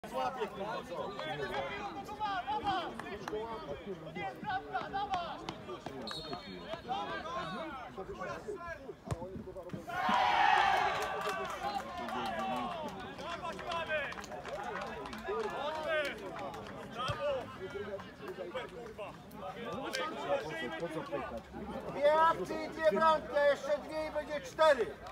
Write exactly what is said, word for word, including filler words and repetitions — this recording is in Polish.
Złapie kurwa, co? Nie jest bramka, dawaj! Dwie akcje i dwie bramki, a jeszcze dwie i będzie cztery.